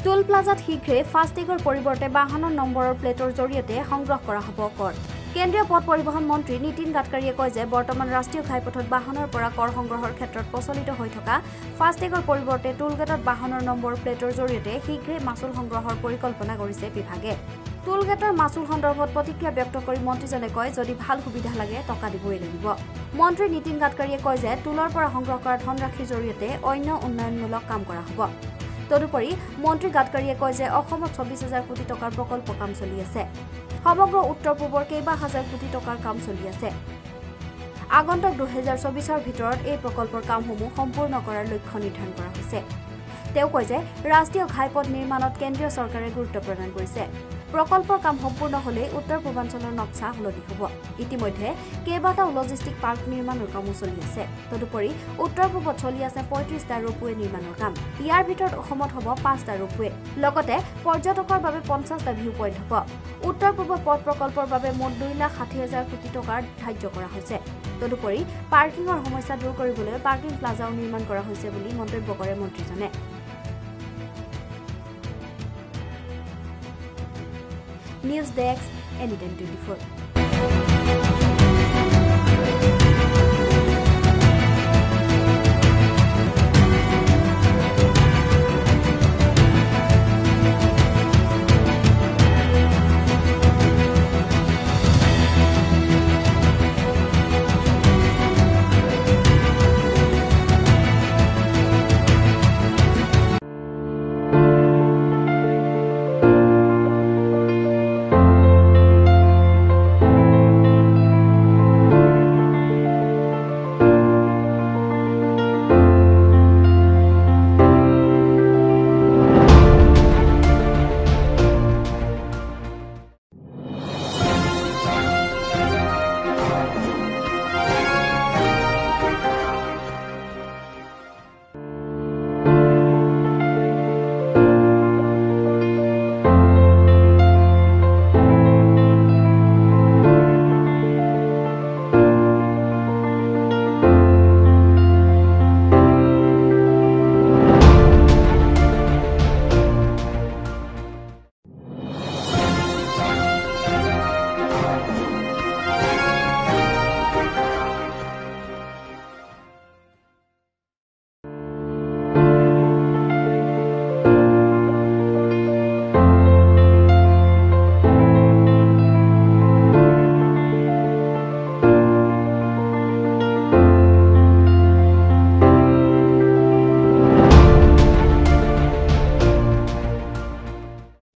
টুল প্লাজাত শীঘ্ৰে ফাষ্টেগৰ পৰিৱৰ্তে বাহনৰ নম্বৰৰ প্লেটৰ জৰিয়তে সংগ্ৰহ কৰা হ'ব কৰ। কেন্দ্ৰীয় পথ পৰিবহণ মন্ত্ৰী নীতিন গাডকাৰীয়ে কয় যে বৰ্তমান ৰাষ্ট্ৰীয় ঘাইপথত বাহনৰ পৰা কৰ সংগ্ৰহৰ ক্ষেত্ৰত প্ৰচলিত হৈ থকা ফাষ্টেগৰ পৰিৱৰ্তে টুলগেটত বাহনৰ নম্বৰ প্লেটৰ জৰিয়তে শীঘ্ৰে মাচুল সংগ্ৰহৰ পৰিকল্পনা কৰিছে বিভাগে। টুলগেটৰ মাচুল সন্দৰ্ভত প্ৰতিক্ৰিয়া ব্যক্ত কৰি মন্ত্ৰীজনে কয় যদি ভাল সুবিধা লাগে টকা দিবই লাগিব। মন্ত্ৰী নীতিন গাডকাৰীয়ে কয় যে টুলৰ পৰা সংগ্ৰহ কৰা ধনৰাশিৰ জৰিয়তে অন্য উন্নয়নমূলক কাম কৰা হ'ব। তদুপৰি মন্ত্ৰী গাডকাৰীয়ে কয় যে অসমত ২৪,০০০ কোটি টকাৰ প্ৰকল্প কাম চলি আছে। সমগ্ৰ উত্তৰ পূবৰ কেইবা হাজাৰ কোটি টকাৰ কাম চলি আছে। আগন্তুক ২০২৪ৰ ভিতৰত এই প্ৰকল্পৰ কামসমূহ সম্পূৰ্ণ কৰাৰ লক্ষ্য নিৰ্ধাৰণ কৰা হৈছে। তেওঁ কয় যে ৰাষ্ট্ৰীয় ঘাইপথ নিৰ্মাণত কেন্দ্ৰীয় চৰকাৰে গুৰুত্ব প্ৰদান কৰিছে। প্ৰকল্পৰ কাম সম্পূৰ্ণ হ'লেই উত্তৰ পূৰ্বাঞ্চলৰ নক্সা সলনি হ'ব। ইতিমধ্যে কেইবাটাও লজিষ্টিক পাৰ্ক নিৰ্মাণৰ কামো চলি আছে। তদুপৰি উত্তৰ পূবত চলি আছে ৩৫টা ৰপৱে নিৰ্মাণৰ কাম। ইয়াৰ ভিতৰত অসমত হ'ব ৫টা ৰপৱে। লগতে পৰ্যটকৰ বাবে ৫০টা ভিউ পইণ্ট হ'ব। উত্তৰ পূবৰ পথ প্ৰকল্পৰ বাবে মুঠ ২,৬০,০০০ কোটি টকাৰ ধাৰ্য কৰা হৈছে। তদুপৰি পাৰ্কিঙৰ সমস্যা দূৰ কৰিবলৈ পাৰ্কিং প্লাজাও নিৰ্মাণ কৰা হৈছে বুলি মন্তব্য কৰে মন্ত্ৰীজনে। News desk, anytime 24।